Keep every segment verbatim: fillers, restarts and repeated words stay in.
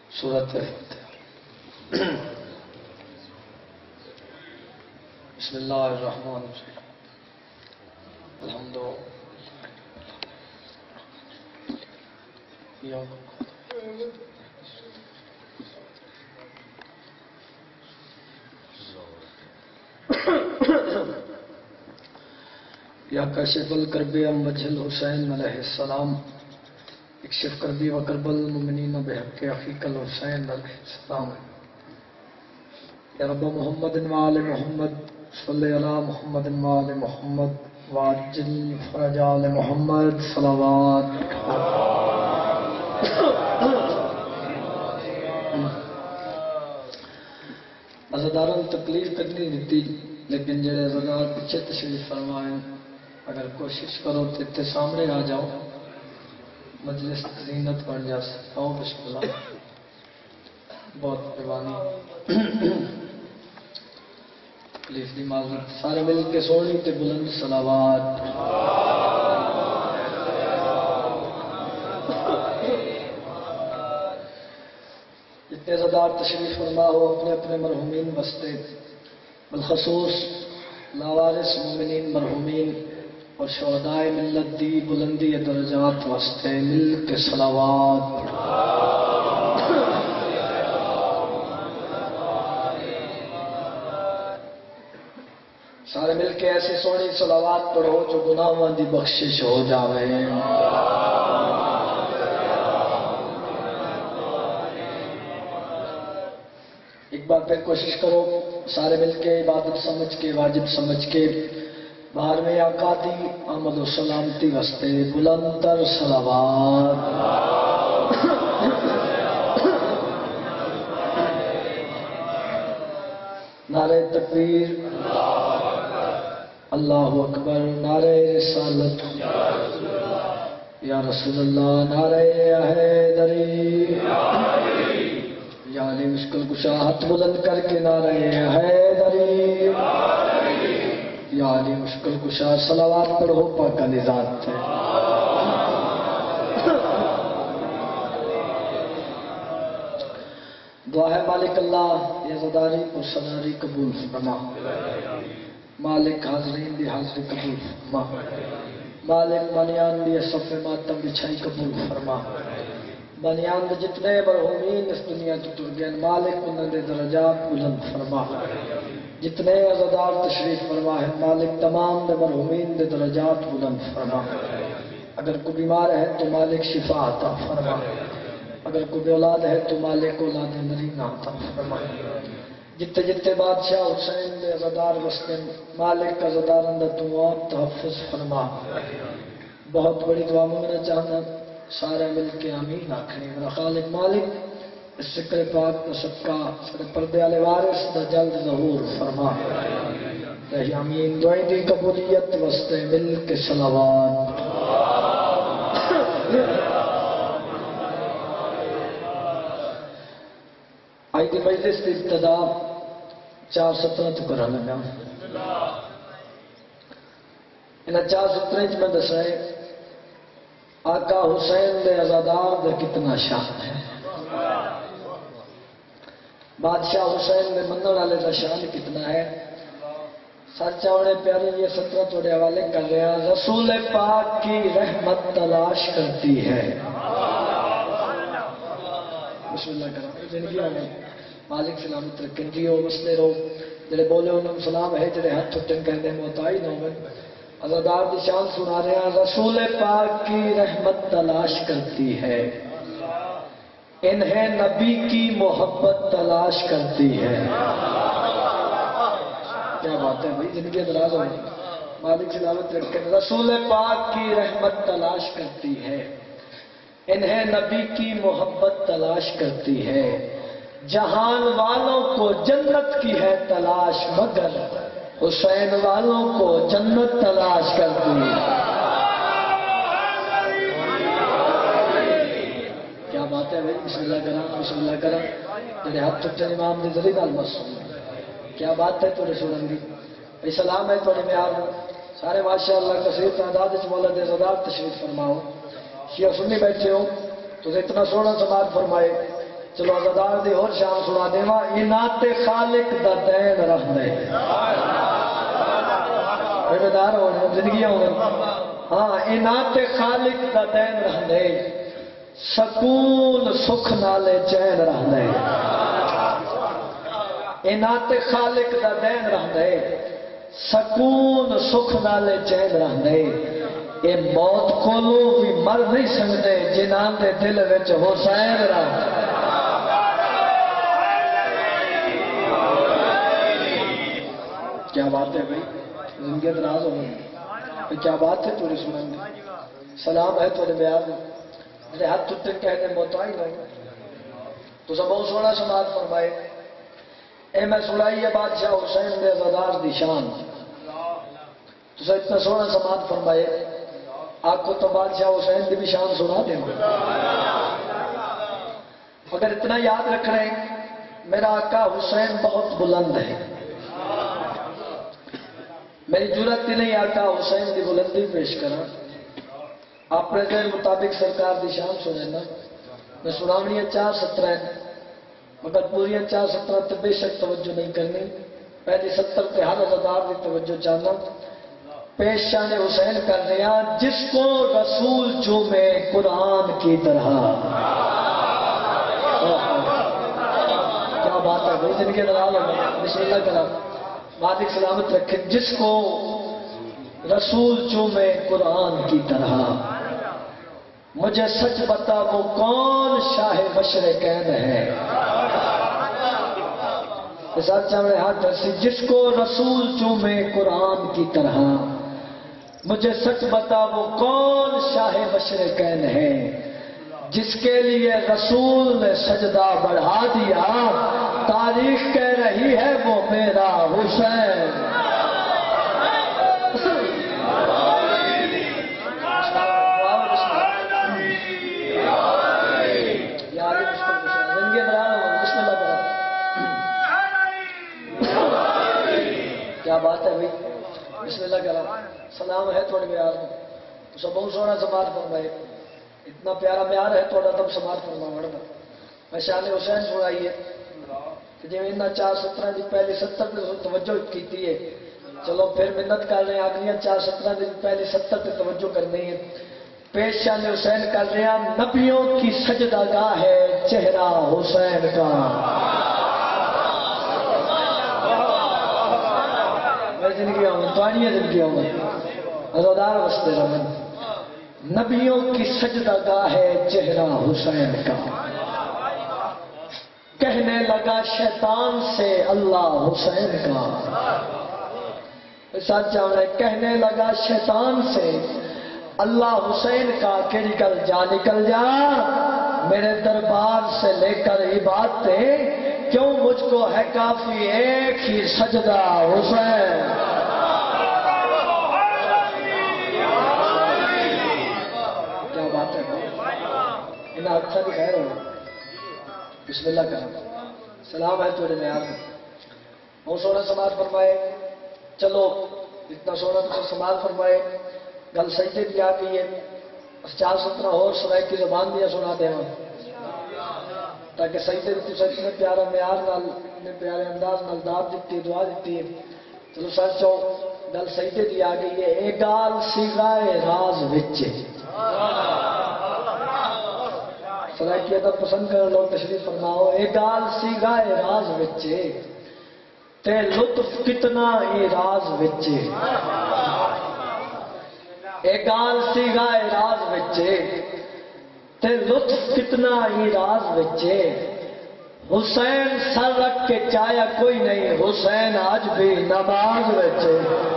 سورۃ الفاتحہ۔ بسم اللہ الرحمن الرحیم۔ الحمد یا کاشف الکرب ام وجہ الحسین علیہ السلام، اکشف کربی و کرب المؤمنین بحق اخیک الحسین علیہ السلام۔ یا رب محمد و آل محمد صلی علی محمد و آل محمد واجل فرج آل محمد صلوات۔ عزاداروں تکلیف کرنی دیتی، لیکن جڑے عزادار پیچھے تشریف فرمائیں اگر کوشش کرو تو اتنے سامنے آ جاؤ، مجلس زینت بن جا سکتا ہوں۔ بسم اللہ، بہت مہربانی، تکلیف دی معذرت، سارے مل کے سونی تے بلند صلوات۔ جتنے عزادار تشریف فرما ہو اپنے اپنے مرحومین واسطے، بالخصوص لاوارث مومنین مرحومین اور شہدائے ملت دی بلندی درجات واسطے مل کے صلوات۔ سارے مل کے ایسی سونی صلوات پڑھو جو گناہوں دی بخشش ہو جاوے۔ ایک بار پھر کوشش کرو، سارے مل کے عبادت سمجھ کے، واجب سمجھ کے، بہر میں آقا دی آمد و سلامتی واسطے بلند تر صلوات۔ نعرہ تکبیر، اللہ اکبر، نعرہ رسالت یا رسول اللہ، نعرہ حیدری یا علی مشکل کشا، ہاتھ بلند کر کے نعرہ حیدری یا علی مشکل کشا، صلوات پڑھو پاک علی ذات ہے۔ دعا ہے مالک اللہ یہ عزاداری اور صداری قبول فرما، مالک حاضرین دی حاضری قبول فرما، مالک بنیان دی صف ماتم بچھائی قبول فرما، بنیان دے جتنے مرحومین اس دنیا تو تر گئے مالک انہوں دے درجات بلند فرما، جتنے عزادار تشریف فرما ہے مالک تمام دے مرحومین دے درجات بلند فرما۔ اگر کوئی بیمار ہے تو مالک شفا عطا فرما، اگر کوئی اولاد ہے تو مالک اولاد نرینہ عطا فرما۔ جتے جتے بادشاہ حسین دے عزادار وستے مالک عزادار اندر تو آپ تحفظ فرما۔ بہت بڑی دعا مانگنا چاہنا، سارے مل کے آمین آکھیں۔ میرا خالق مالک اس ذکر پاک کا صدقہ سارے پردے والے وارث دا جلد ظہور فرما۔ رہی آمین، دعائیں دی قبولیت واسطے مل کے صلوات۔ آئی دی مجلس دی ابتدا چار سترہ تو کرا لگا، انہاں چار سترہ میں دس رہے آقا حسین دے عزادار دے کتنا شان ہے، بادشاہ حسین دے منن والے دا شان کتنا ہے۔ سچ آنے پیاری یہ سترہ توڑے حوالے کر رہے ہیں۔ رسول پاک کی رحمت تلاش کرتی ہے، بسم اللہ کرام زندگی آنے مالک سلامت رکھن جی ہو مسلے رہو، جڑے بولے انہوں نے سلام ہے، جڑے ہاتھ اٹھن کہنے محتائی نہ ہوئے۔ عزادار دی شان سنا رہے ہیں۔ رسول پاک کی رحمت تلاش کرتی ہے، انہیں نبی کی محبت تلاش کرتی ہے۔ کیا بات ہے بھائی، زندگی دراز ہوئی، مالک سلامت رکھے۔ رسول پاک کی رحمت تلاش کرتی ہے، انہیں نبی کی محبت تلاش کرتی ہے۔ جہان والوں کو جنت کی ہے تلاش، مگر حسین والوں کو جنت تلاش کرتی ہے۔ کیا بات ہے بھائی، بسم اللہ کرام بسم اللہ کرام، تیرے ہاتھ چکتے امام دی ذریعہ نال بس۔ کیا بات ہے تیرے سنن دی بھائی، سلام ہے تیرے معیار سارے ماشاءاللہ کثیر تعداد وچ مولا دے عزادار تشریف فرماؤ۔ شیعہ سنی بیٹھے ہو تو اتنا سونا سماعت فرمائے، چلو ازادار دی اور شان سنا دیواں انات خالق دا دین رہندے بیدار ہو زندگی ہو ہاں انات خالق دا دین رہندے سکون سکھ نالے چین رہندے انات خالق دا دین رہندے سکون سکھ نالے چین رہندے اے موت کولو بھی مر نہیں سکتے جنہاں دے دل وچ حسین رہندے کیا بات ہے بھائی زندگی دراز ہو گئی کیا بات ہے تھوڑی سنن دی سلام ہے تھوڑے بیان میرے ہاتھ ٹوٹے کہنے موتائی نہیں تو سب بہت سونا سماعت فرمائے اے میں سنائی ہے بادشاہ حسین دے عزادار دی شان تو سب اتنا سونا سماعت فرمائے آپ کو تو بادشاہ حسین دی بھی شان سنا دیں اگر اتنا یاد رکھ رہے ہیں میرا آقا حسین بہت بلند ہے میری جرات ہی نہیں آقا حسین دی بلندی پیش کرا اپنے ذہن مطابق سرکار دی شان سنے نا میں سناونی چار سترہ مگر پوری چار سترہ تے بے شک توجہ نہیں کرنی پہلی ستر تے ہر عزادار دی توجہ چاہنا پیش شان حسین کر رہا جس کو رسول چومے قرآن کی طرح کیا بات ہے بھائی زندگی دلال ہوگا بسم اللہ کرا مالک سلامت رکھے جس کو رسول چومے قرآن کی طرح مجھے سچ بتا وہ کون شاہ مشرقین ہے ساتھ چاہے ہاتھ رسی جس کو رسول چومے قرآن کی طرح مجھے سچ بتا وہ کون شاہ مشرقین ہے جس کے لیے رسول نے سجدہ بڑھا دیا تاریخ کہہ رہی ہے وہ میرا حسین کیا بات ہے بھائی بسم اللہ کرا سلام ہے تھوڑے بیار میں تو سب بہت سونا سماعت فرمائے اتنا پیارا پیار ہے تھوڑا تب سماعت فرما مڑتا میں شان حسین سنائی ہے کہ جی میں چار سترہ دی پہلی ستر پہ توجہ کیتی ہے چلو پھر منت کر رہے ہیں اگلیاں چار سترہ دی پہلی ستر پہ توجہ کرنی ہے پیش شان حسین کر رہے ہیں نبیوں کی سجدہ گاہ ہے چہرہ حسین کا میں زندگی آؤں توانیاں زندگی آؤں عزادار وستے رمن نبیوں کی سجدہ گاہ ہے چہرہ حسین کا کہنے لگا شیطان سے اللہ حسین کا ساتھ جانا کہنے لگا شیطان سے اللہ حسین کا کہ نکل جا نکل جا میرے دربار سے لے کر عبادتیں کیوں مجھ کو ہے کافی ایک ہی سجدہ حسین انہیں اچھا بھی خیر ہوگا بسم اللہ کرنا سلام ہے تھوڑے نیار میں بہت سونا سماعت فرمائے چلو اتنا سونا تو سماعت فرمائے گل سجدے دی آ گئی ہے چار سترہ اور سرائی کی زبان دیا سنا دے تاکہ سجدے دی تو اتنے پیارا معیار نال اتنے پیارے انداز نال داد دیتی دعا دیتی ہے چلو سچ ہو گل سجدے دی آ گئی ہے اے گال سیغائے راز وچے سرائی کی ادب پسند کر لوگ تشریف فرماؤ اے گال سیغائے راز وچے تے لطف کتنا ہی راز وچے اے گال سیغائے راز وچے تے لطف کتنا ہی راز وچے حسین سر رکھ کے چایا کوئی نہیں حسین آج بھی نماز وچے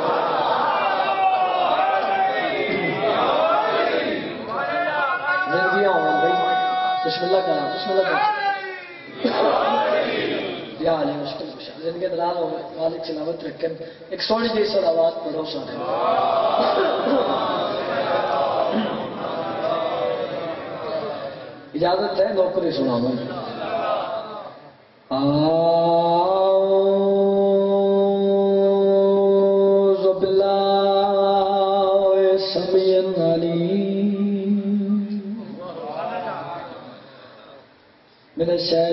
زندگیاں ہوں بھائی بسم اللہ کرنا بسم اللہ کرنا یا علی مشکل مشکل زندگی دلال ہو مالک سلامت رکھیں ایک سونی جی صلوات پڑھو سارے اجازت ہے نوکری سنا ہوں اعوذ باللہ السمیع العلیم من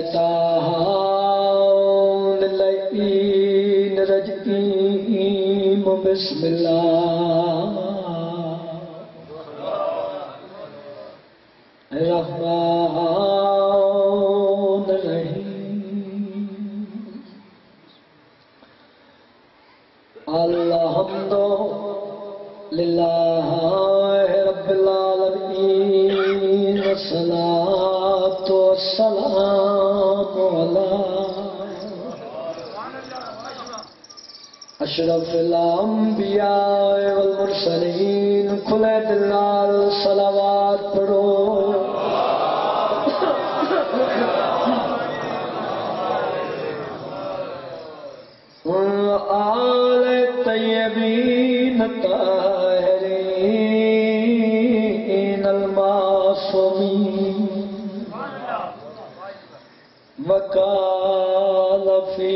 الشیطان اللعین الرجیم بسم اللہ الرحمن الرحیم الحمد للہ رب العالمین والصلاة والسلام علی اشرف الانبیاء والمرسلین کھلے دل نال صلوات پڑھو آل طیبین طاہرین المعصومین وقال فی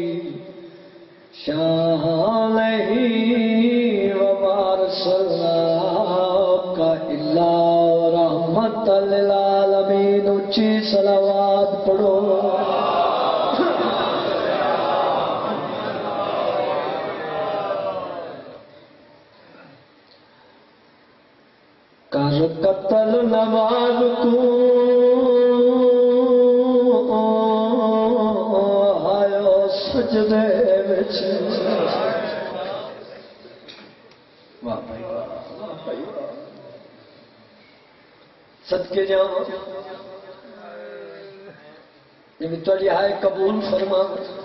شانہ وما ارسلناک الا رحمۃ للعالمین اونچی صلوات پڑھو کر قتل نماز کو آیا سجدے وچ واہ بھائی واہ بھائی صدقے جاؤ یہ تھوڑی ہائے قبول فرما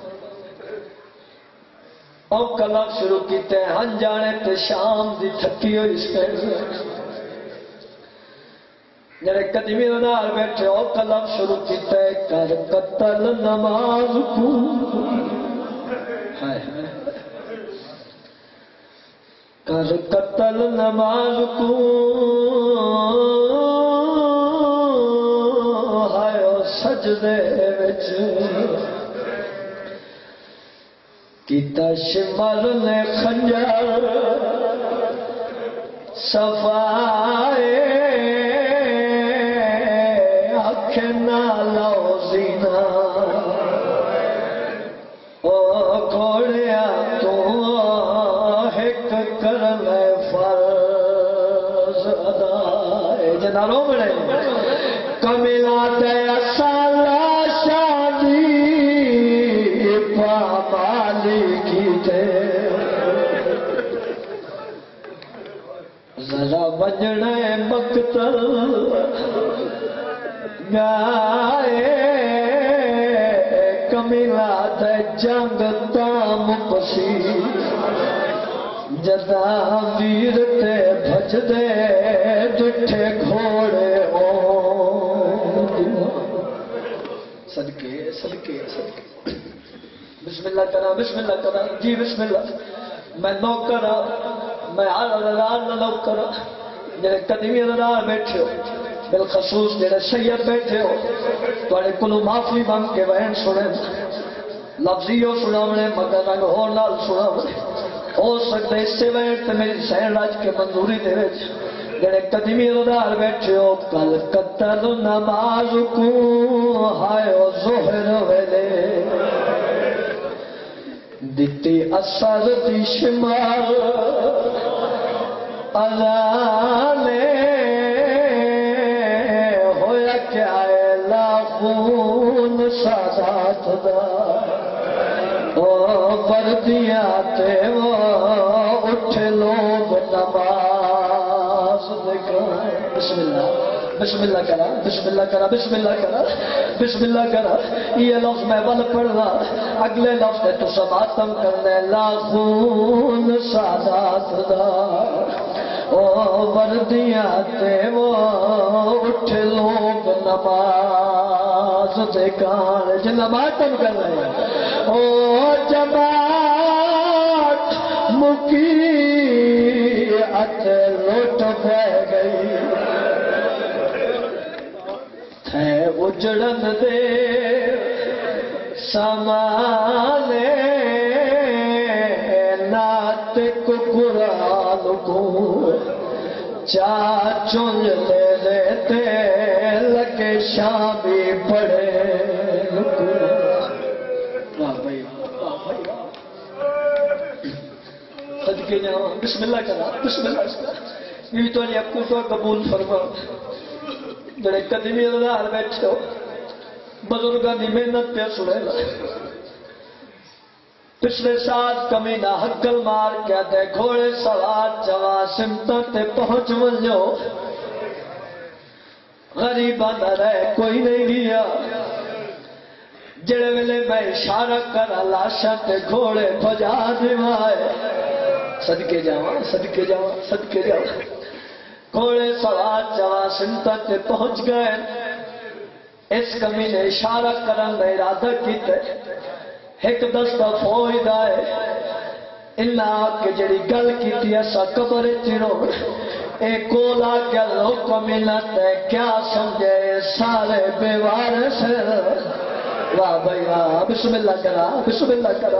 او کلام شروع کیتے ہن جانے تے شام دی تھکی ہوئی سپیڈ جڑے قدیمی نال بیٹھے او کلام شروع کیتا ہے کر قتل نماز کو ہائے کر قتل نماز کو ہائے سجدے وچ کیتا شمر نے خنجر صفائے لو زینا او گھوڑیا تو ایک کر لے فرض ادا جناروں بڑے کملا دیا سالا شادی پامالی کی تے ذرا بجنے مقتل گائے کمیلا دے جنگ تام پسی جدا ویر تے بھج دے ڈٹھے گھوڑے ہو صدقے صدقے صدقے بسم اللہ کرا بسم اللہ کرا جی بسم اللہ میں نوکرا میں آلال نوکرا جنہیں قدیمی نال بیٹھے ہو بالخصوص جڑے سید بیٹھے ہو تھوڑے کلو معافی مانگ کے بہن سنے لفظیوں سناونے مگر رنگ ہو نال سناونے ہو سکتا اس سے بہن تے میری سین راج کے منظوری دے وچ جڑے قدیمی ردار بیٹھے ہو کل قتل نماز کو ہائے و ظہر ویلے دیتی اثر دی شمال اذانے خون سادات دا او بردیاتے وہ اٹھ لوگ نماز دکھائے بسم اللہ بسم اللہ کرا بسم اللہ کرا بسم اللہ کرا بسم اللہ کرا یہ لفظ میں بل پڑھنا اگلے لفظ ہے تو سماتم کرنے لا خون سادات دا او وردیاتے وہ اٹھ لوگ نماز دیکھان جنہ ماتم کر رہے ہیں او جماعت مکی ات لوٹ بہ گئی تھے اجڑن دے سامانے ناتک قرآن کو چا چن لے لیتے لگے شامی پڑے لکو واہ بھائی واہ بھائی واہ صدقے جاؤ بسم اللہ کرا بسم اللہ کرا یہ تو نہیں اپکو تو قبول فرما جڑے قدیمی اللہ بیٹھے ہو بزرگاں دی محنت پہ سنے لا پچھلے سال کمینہ حقل مار کیا تے گھوڑے سوار جوا سمتوں تے پہنچ ونجو غریباں نہ رہے کوئی نہیں گیا جڑے ویلے میں اشارہ کرا لاشاں تے گھوڑے بجا دیوائے صدقے جاواں صدقے جاواں صدقے جاواں گھوڑے سوار جوا سمتوں تے پہنچ گئے اس کمی نے اشارہ کرن دا ارادہ کیتے ایک دستہ فوج دائے اللہ کے جڑی گل کیتی ایسا قبر چنو ایک کولا کیا لوگ ملت ہے کیا سمجھے سارے بیوار سے واہ بھائی واہ بسم اللہ کرا بسم اللہ کرا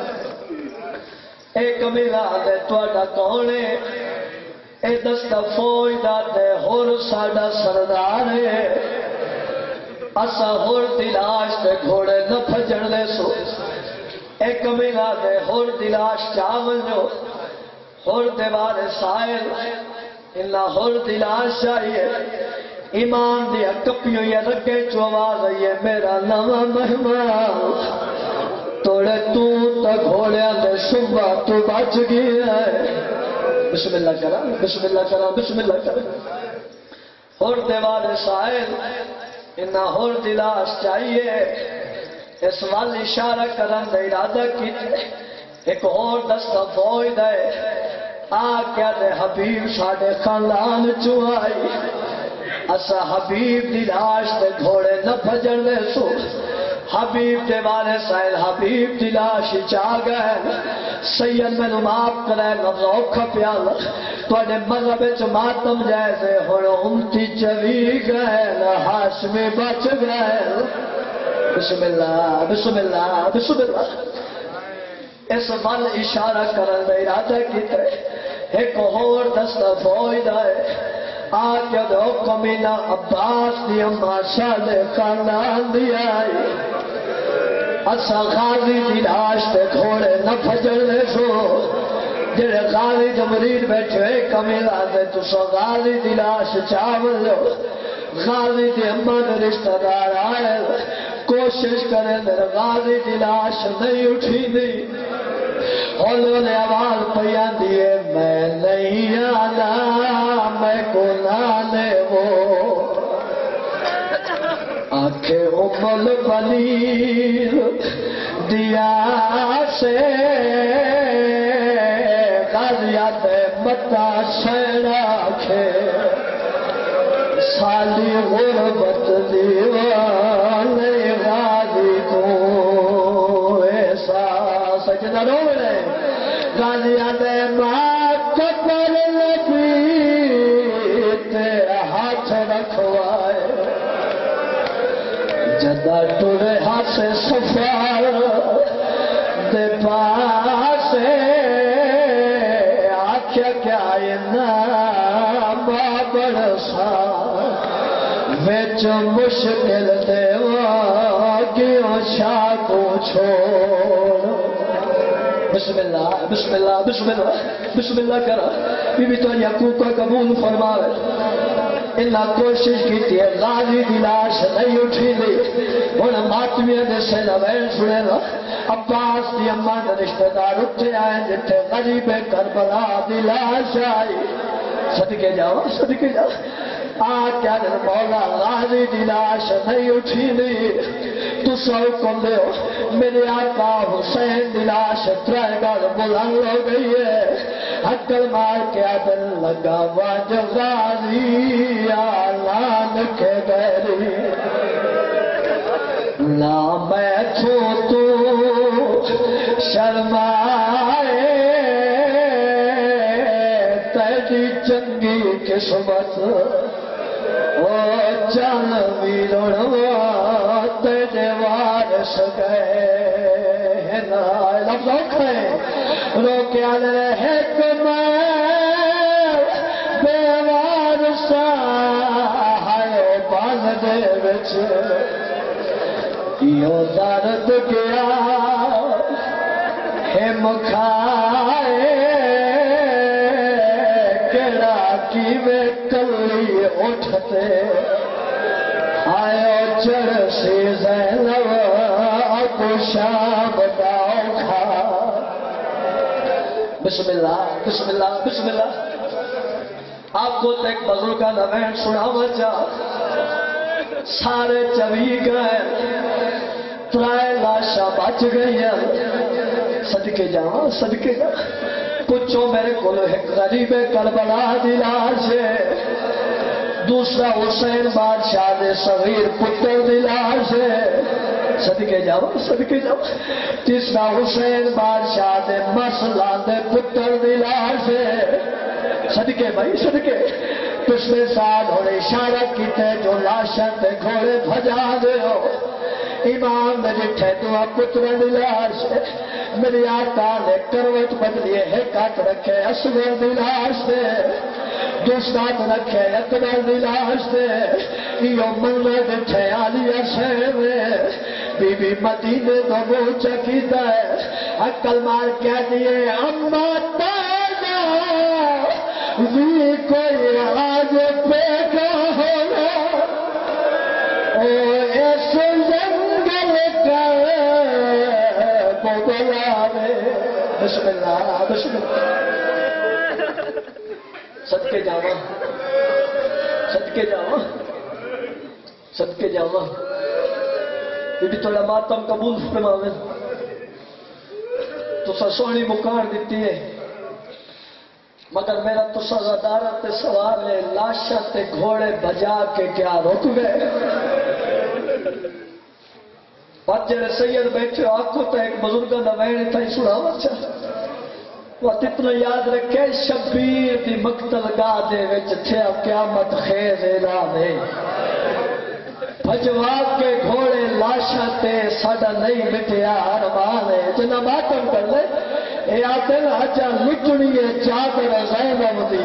ایک ملا دے توڑا کونے اے دستہ فوج دا دے ہور ساڑا سردار ہے اسا ہور دلاش دے گھوڑے نہ پھجڑ لے سو ایک ملا دے ہور دلاش چاول جو ہور دیوار سائل اللہ ہور دلاش چاہیے ایمان دیا کپیوں یہ رکھے جو آواز ہے میرا نواں مہمان توڑے تو تا گھوڑیاں دے صبح تو بچ گیا ہے بسم اللہ کرا بسم اللہ کرا بسم اللہ کرا ہور دیوار سائل انہا ہور دلاش چاہیے اس وال اشارہ کرن دے ارادہ کی ایک اور دستہ فوج دے آ کیا دے حبیب ساڑے خاندان چوہائی اسا حبیب دلاش دے گھوڑے نہ پھجڑ دے سو حبیب دے والے سائل حبیب دلاش چاہ گئے سید میں نماب کرے لفظ اوکھا پیالا توڑے مذہب ماتم جیسے ہوڑو امتی چوی گئے ہاشمی بچ گئے بسم اللہ بسم اللہ بسم اللہ اس ول اشارہ کرن دے ارادہ کیتے ایک اور دستہ فوج دے آکے دو کمینہ عباس دی اما شاد خاندان دی آئی اسا غازی دی لاش تے گھوڑے نہ پھجڑ لے سو جڑے غازی جو مرید بیٹھے کمیلہ دے تو سو غازی دی لاش چاول لو غازی دی اما نے رشتہ دار آئے کوشش کرے میرے غازی دی لاش نہیں اٹھی دی ہولے نے آواز پیان دیئے میں نہیں آنا میں کو نانے وہ آنکھیں امل بلیر دیا سے غازیات متا شیرہ کھے سالی غربت دیوانے غازی کو ایسا سجدہ رو ملے غازیات ماں کپر لبیت ہاتھ رکھوائے جدہ ٹوڑے ہاتھ سے سفار دے پاسے آکھیا کیا نام بڑسا ویچ مشکل دیوا کیوں شاہ کو چھوڑ بسم اللہ بسم اللہ بسم اللہ بسم اللہ کرا بی بی تو یعقوب کا قبول فرماوے اللہ کوشش کی تھی غازی دی لاش نہیں اٹھی لی انہاں ماتمیہ دے سے لوین سنے لا عباس دی اماں دے رشتہ دار اٹھے آئے جتے غریب کربلا دی لاش آئی صدقے جاؤ صدقے جاؤ آکیا دن مولا غازی دی لاش نہیں اٹھی لی تو سو کم دے ہو میرے آقا حسین دی لاش ترائے گا بلند ہو گئی ہے حقل مار کے دل لگا واج غازی آلان کے بیری لا میں تھو تو شرمائے تیری چنگی قسمت او چل ویرونوا تیرے وارث گئے نا لفظ اوکھے رو کے آلے رہے کہ میں بے وارثا ہائے بان دے بچ یہ درد گیا ہے مکھائے کیڑا کی میں کلی اٹھتے آئے چڑھ سے زینب ابو شام داؤ کھا بسم اللہ بسم اللہ بسم اللہ آپ کو ایک بزرگ کا نوین سنا بچا سارے چوی گئے ترائے لاشا بچ گئی صدقے جاؤں صدقے جاؤں پوچھو میرے کو ایک غریب کربلا دی لاش ہے دوسرا حسین بادشاہ دے صغیر پتر دی لاش ہے صدقے جاؤ صدقے جاؤ تیسرا حسین بادشاہ دے مسلا دے پتر دی لاش ہے صدقے بھائی صدقے پچھلے سال ہونے اشارہ کیتے جو لاشاں تے گھوڑے بھجا دے ہو امام نے جٹھے دعا پتر دی لاش ہے میری آقا نے کروٹ بدلیے ہے کٹ رکھے اصغر دی لاش دے دوسرا رکھے اکبر دی لاش دے یہ منہ جٹھے عالیہ شہر بی بی مدینے دو منہ چکیتا ہے عقل مار کہہ دیے اما تانا وی کوئی آج پیدا ہونا او اس جنگل کا بولا دے بسم اللہ بسم اللہ صدقے جاواں صدقے جاواں صدقے جاواں یہ بھی تھوڑا ماتم قبول فرماویں تو سا سونی مکار دیتی ہے مگر میرا تو سزادارہ تے سوال ہے لاشا تے گھوڑے بجا کے کیا رک گئے بات جڑے سید بیٹھے آنکھوں تے ایک بزرگا نوین تھا ہی سنا بچا وقت اتنا یاد رکھے شبیر دی مقتل گاہ دے وچ تھیا قیامت خیز اعلان بھجوا کے گھوڑے لاشا تے ساڈا نہیں مٹیا ارمان ہے جنہ ماتم کر لے اے آتے نا اچھا لٹنی ہے چادر زینب دی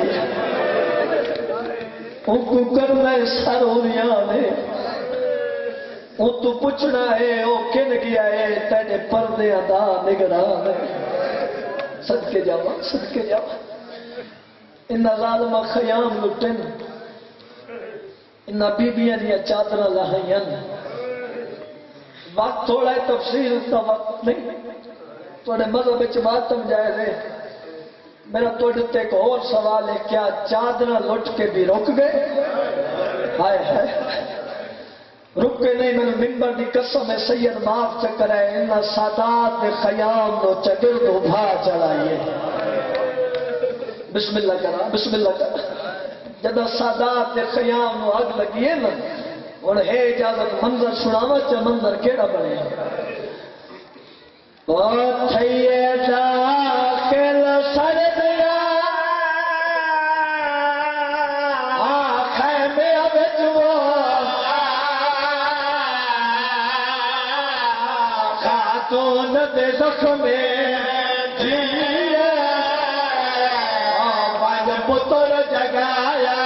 ان کو کرنا ہے سرونیاں نے ان تو پوچھنا ہے او کن گیا ہے تینے پردے ادا نگران ہے صدقے جاواں صدقے جاواں ان ظالمہ خیام لٹن ان بیبیاں دیا چادر لہائیں وقت تھوڑا ہے تفصیل کا وقت نہیں تھوڑے مذہب وچ ماتم جائز ہے میرا تھوڑے تے ایک اور سوال ہے کیا چادر لٹ کے بھی رک گئے ہائے ہائے رک کے نہیں میں منبر دی قسم ہے سید معاف چکر ہے ان سادات دے خیام نو چگر دو بھا چڑھائیے بسم اللہ کرا بسم اللہ کرا جدہ سادات دے خیام نو اگ لگیے نا اور ہے اجازت منظر سناوا چا منظر کیڑا بنے او تھئیے داخل سردیا آنکھیں میں ابجو خاتون دے زخم جیے آواز پتر جگایا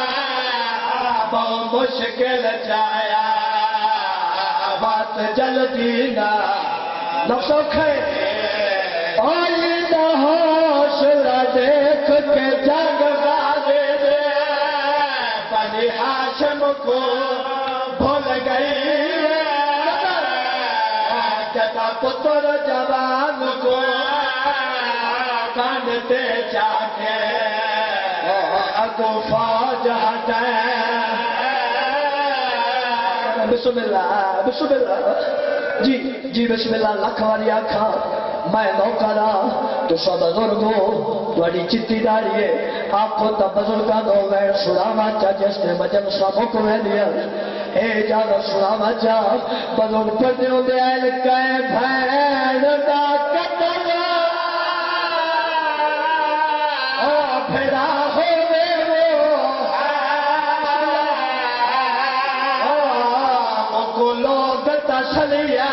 بہت مشکل جایا بات جلدی نہ نفسوں کھے آئینہ حوصلہ دیکھ کے جنگ غازے دے بنی ہاشم کو بھول گئی جدا پتر جوان کو کانتے جا کے اگو فوج ہٹائے بسم اللہ بسم اللہ جی جی بسم اللہ لکھ والی آکھا میں نوکرا تو سا بزرگو دوڑی چتی داری ہے آپ کو تا بزرگا دو غیر سراما چا جس نے مجم سامک میں لیا اے جانا سراما چا بزرگ پر دیو دے ایل کئے بھین دا قتل او پھرا ہوئے وہ کو لوگ تسلیہ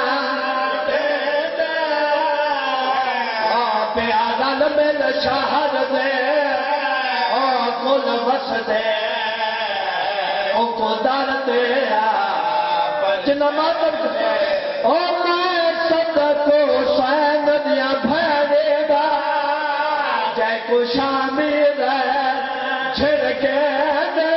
میں شہر دے اور کل بس دے او کو دار دے جنہ ماتم او میں صدق حسین دیا بھیڑے گا جے کو شامل ہے چھڑکے دے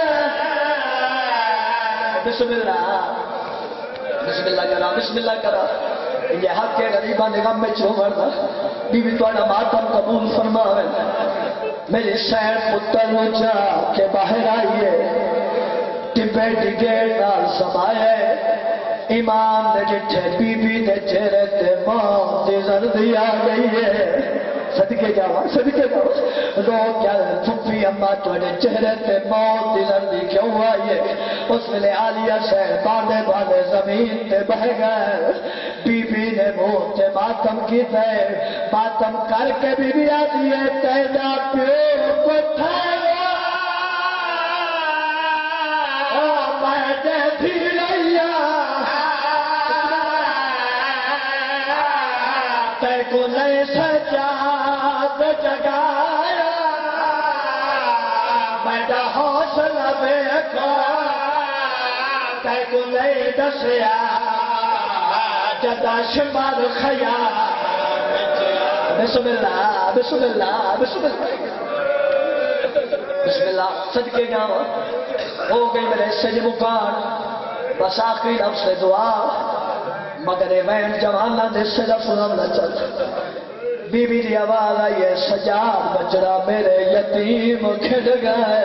بسم اللہ بسم اللہ کرا بسم اللہ کرا یہ حق کے غریبہ نگم میں چھو مرنا بی بی تو انا ماتم قبول فرماوے میری سیر پتر اچھا کے باہر آئیے ٹپے ڈگے نال سمائے ایمان نے جٹھے بی بی نے چہرے تے موت دی زردی آ گئی ہے صدقے جاوا صدقے جاوا رو کیا پھپھی اماں توڑے چہرے تے موت دی زردی کیوں آئی ہے اس ویلے عالیہ شہر باندے باندے زمین تے بہ گئے بی بی نے منہ تے ماتم کی تے ماتم کر کے بی بی آتی ہے تیرا پیو کو تھایا او میں دے بھی لیا تے کو نہیں سجاد جگایا میرا حوصلہ بیکا تے کو نہیں دسیا جدا شمار خیا بسم اللہ بسم اللہ بسم اللہ بسم اللہ صدقے جاؤں ہو گئی میرے سج مکان بس آخری لفظ سے دعا مگر وین جوانہ دے صرف نہ چل بی بی دی آواز آئی ہے سجاد بچڑا میرے یتیم کھڑ گئے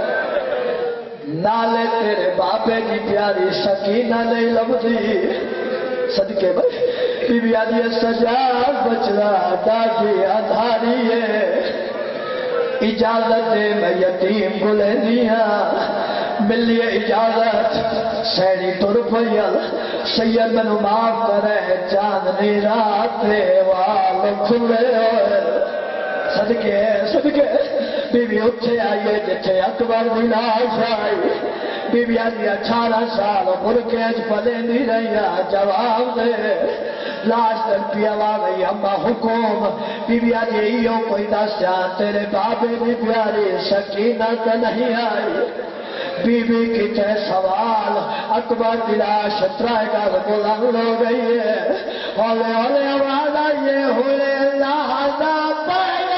نالے تیرے بابے کی پیاری سکینہ نہیں لبدی صدقے بھائی بی بی آدھی ہے سجاد بچڑا ڈاکی ادھاری ہے اجازت دے میں یتیم گلے دیا ملی اجازت سیڑی تر پیل سید منو معاف کرے چاندنی رات وال کھلے ہوئے صدقے صدقے بی بی اٹھے آئیے جتھے اکبر دی لاش آئی بی بی آدھی اٹھارہ سال برکیج پلے نہیں رہیا جواب دے لاش تک پی آواز آئی ہمہ حکوم بی بی آدھی ایو کوئی دستیا تیرے بابے بھی پیاری سکینہ تا نہیں آئی بی بی کی تے سوال اکبر دی لاش ترائے گا بلند ہو گئی ہے ہولے ہولے آواز آئیے ہوئے لہذا پہلے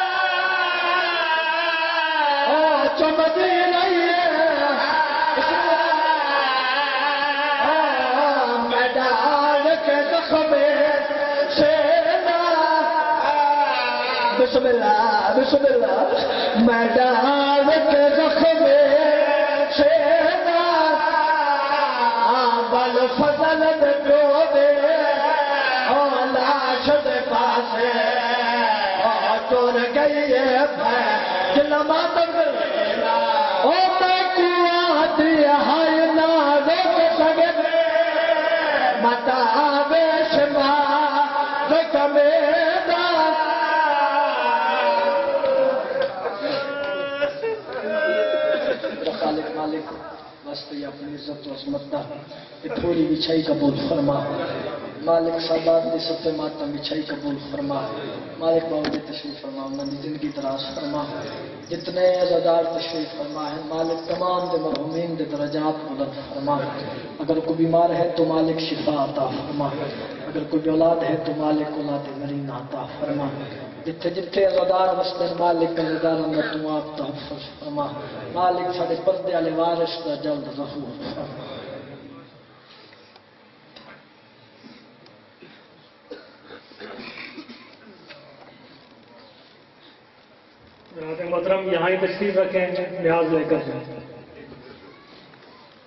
چمدی رہی ہے میدان کے زخمے سینا بسم اللہ بسم اللہ میدان کے زخمے سینا بل فضل دو دے لاش دے پاسے چور گئی ہے جلہ ماتم او میں قوات ہائی نہ روک سکے متا بیشما رکمیدہ خالق مالک واسطے اپنی عزت و عظمت دا کہ تھوڑی بچھائی قبول فرما مالک سادات دی سب ماتم بچھائی قبول فرما مالک باؤ دی تشریف فرما انہوں نے زندگی دراز فرما جتنے عزادار تشریف فرما ہے مالک تمام دے مرحومین دے درجات بلند فرما اگر کوئی بیمار ہے تو مالک شفا عطا فرما اگر کوئی اولاد ہے تو مالک اولاد مرین عطا فرما جتھے جتھے عزادار وسطن مالک عزادار اندر تو آپ تحفظ فرما مالک سارے پردے والے وارث دا جلد ظہور فرما محترم یہاں ہی تشریف رکھیں نیاز لے کر جائیں